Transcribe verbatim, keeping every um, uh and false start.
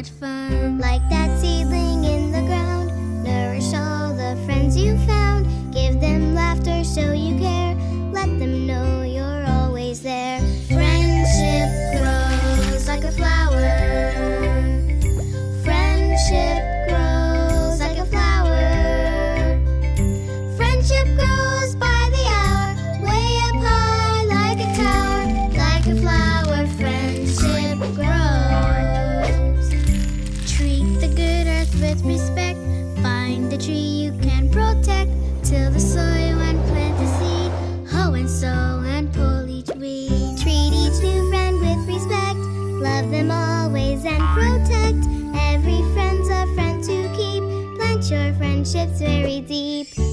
much fun. Like that seedling in the ground, nourish all the friends you found. Give them laughter, show you care. Let them know you're always there. Friendship grows like a flower. Friendship grows like a flower. Friendship grows by the hour, way up high like a tower. Like a flower, friendship grows. Treat the good earth with respect. Find a tree you can protect. Till the soil and plant the seed. Hoe and sow and pull each weed. Treat each new friend with respect. Love them always and protect. Every friend's a friend to keep. Plant your friendships very deep.